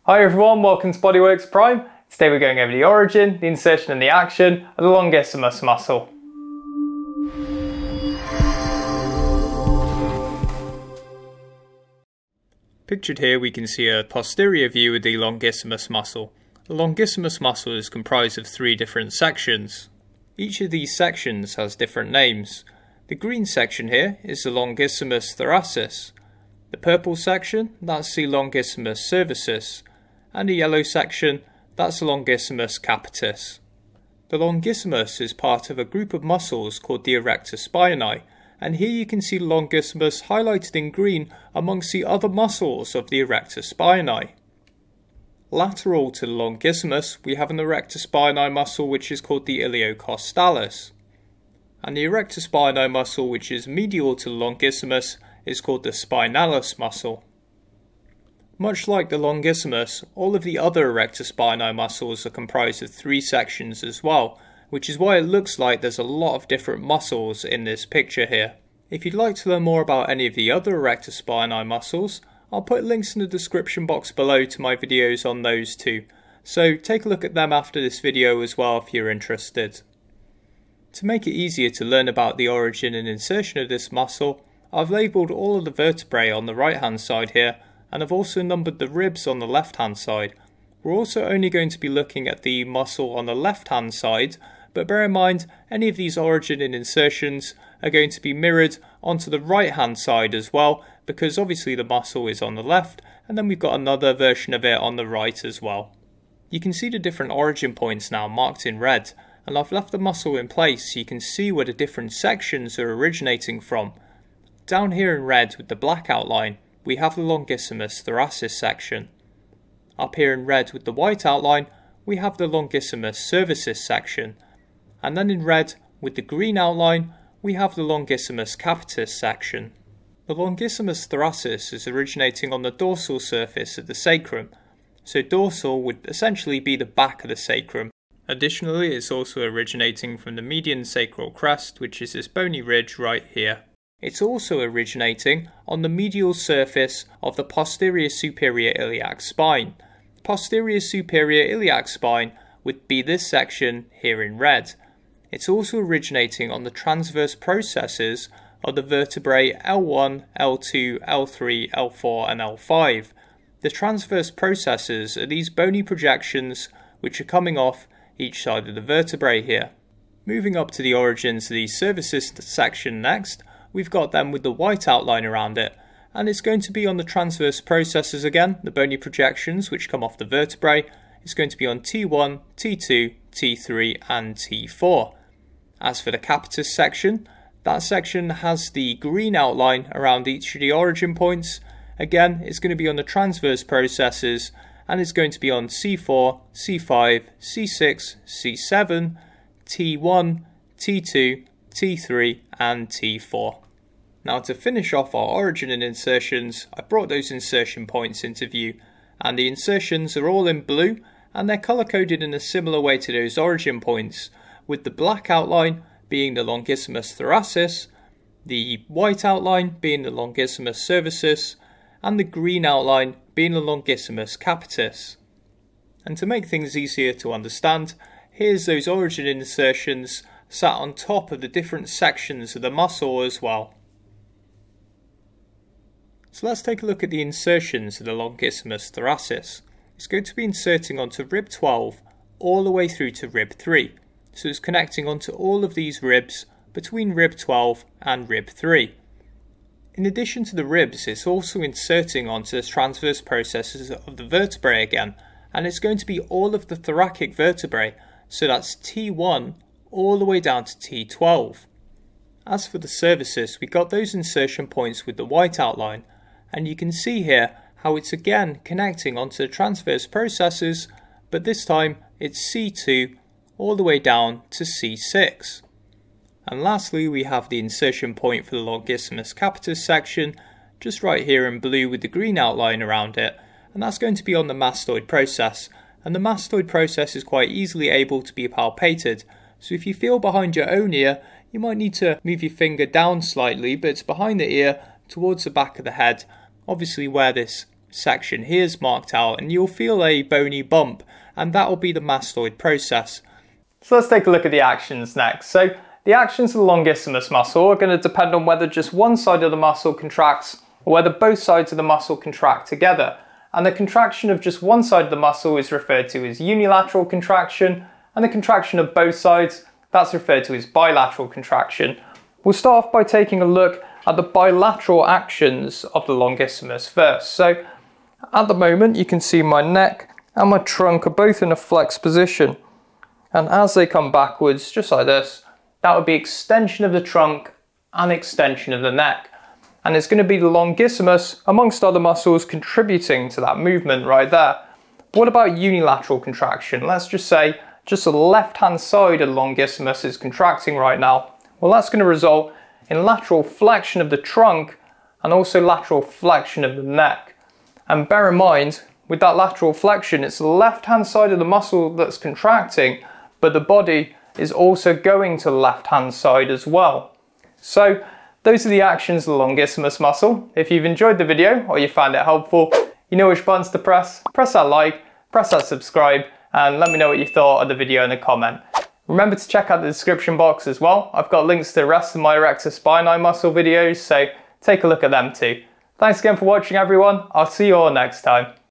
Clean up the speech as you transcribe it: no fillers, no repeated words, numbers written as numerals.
Hi everyone, welcome to Bodyworks Prime. Today we're going over the origin, the insertion and the action of the longissimus muscle. Pictured here we can see a posterior view of the longissimus muscle. The longissimus muscle is comprised of three different sections. Each of these sections has different names. The green section here is the longissimus thoracis. The purple section, that's the longissimus cervicis. And the yellow section, that's the longissimus capitis. The longissimus is part of a group of muscles called the Erector spinae, and here you can see the longissimus highlighted in green amongst the other muscles of the Erector spinae. Lateral to the longissimus, we have an Erector spinae muscle which is called the iliocostalis, and the Erector spinae muscle which is medial to the longissimus is called the spinalis muscle. Much like the longissimus, all of the other Erector spinae muscles are comprised of three sections as well, which is why it looks like there's a lot of different muscles in this picture here. If you'd like to learn more about any of the other Erector spinae muscles, I'll put links in the description box below to my videos on those too, so take a look at them after this video as well if you're interested. To make it easier to learn about the origin and insertion of this muscle, I've labelled all of the vertebrae on the right hand side here, and I've also numbered the ribs on the left hand side. We're also only going to be looking at the muscle on the left hand side, but bear in mind any of these origin and insertions are going to be mirrored onto the right hand side as well, because obviously the muscle is on the left and then we've got another version of it on the right as well. You can see the different origin points now marked in red, and I've left the muscle in place so you can see where the different sections are originating from. Down here in red with the black outline, we have the longissimus thoracis section. Up here in red with the white outline, we have the longissimus cervicis section. And then in red with the green outline, we have the longissimus capitis section. The longissimus thoracis is originating on the dorsal surface of the sacrum. So dorsal would essentially be the back of the sacrum. Additionally, it's also originating from the median sacral crest, which is this bony ridge right here. It's also originating on the medial surface of the posterior superior iliac spine. The posterior superior iliac spine would be this section here in red. It's also originating on the transverse processes of the vertebrae L1, L2, L3, L4 and L5. The transverse processes are these bony projections which are coming off each side of the vertebrae here. Moving up to the origins of the cervicis section next, we've got them with the white outline around it, and it's going to be on the transverse processes again, the bony projections which come off the vertebrae. It's going to be on T1, T2, T3 and T4. As for the capitis section, that section has the green outline around each of the origin points. Again, it's going to be on the transverse processes, and it's going to be on C4, C5, C6, C7, T1, T2, T3 and T4. Now to finish off our origin and insertions, I brought those insertion points into view, and the insertions are all in blue and they're colour coded in a similar way to those origin points, with the black outline being the longissimus thoracis, the white outline being the longissimus cervicis, and the green outline being the longissimus capitis. And to make things easier to understand, here's those origin insertions sat on top of the different sections of the muscle as well. So let's take a look at the insertions of the longissimus thoracis. It's going to be inserting onto rib 12 all the way through to rib 3. So it's connecting onto all of these ribs between rib 12 and rib 3. In addition to the ribs, it's also inserting onto the transverse processes of the vertebrae again, and it's going to be all of the thoracic vertebrae, so that's T1 all the way down to T12. As for the cervicis, we got those insertion points with the white outline, and you can see here how it's again connecting onto the transverse processes, but this time it's C2 all the way down to C6. And lastly, we have the insertion point for the longissimus capitis section, just right here in blue with the green outline around it, and that's going to be on the mastoid process, and the mastoid process is quite easily able to be palpated. So if you feel behind your own ear, you might need to move your finger down slightly, but it's behind the ear towards the back of the head, obviously where this section here is marked out, and you'll feel a bony bump, and that will be the mastoid process. So let's take a look at the actions next. So the actions of the longissimus muscle are going to depend on whether just one side of the muscle contracts or whether both sides of the muscle contract together. And the contraction of just one side of the muscle is referred to as unilateral contraction, and the contraction of both sides, that's referred to as bilateral contraction. We'll start off by taking a look at the bilateral actions of the longissimus first. So at the moment you can see my neck and my trunk are both in a flexed position, and as they come backwards just like this, that would be extension of the trunk and extension of the neck. And it's going to be the longissimus amongst other muscles contributing to that movement right there. What about unilateral contraction? Let's just say just the left hand side of the longissimus is contracting right now. Well, that's going to result in lateral flexion of the trunk and also lateral flexion of the neck. And bear in mind, with that lateral flexion, it's the left hand side of the muscle that's contracting, but the body is also going to the left hand side as well. So those are the actions of the longissimus muscle. If you've enjoyed the video or you found it helpful, you know which buttons to press. Press that like, press that subscribe, and let me know what you thought of the video in a comment. Remember to check out the description box as well. I've got links to the rest of my Erector Spinae muscle videos, so take a look at them too. Thanks again for watching everyone. I'll see you all next time.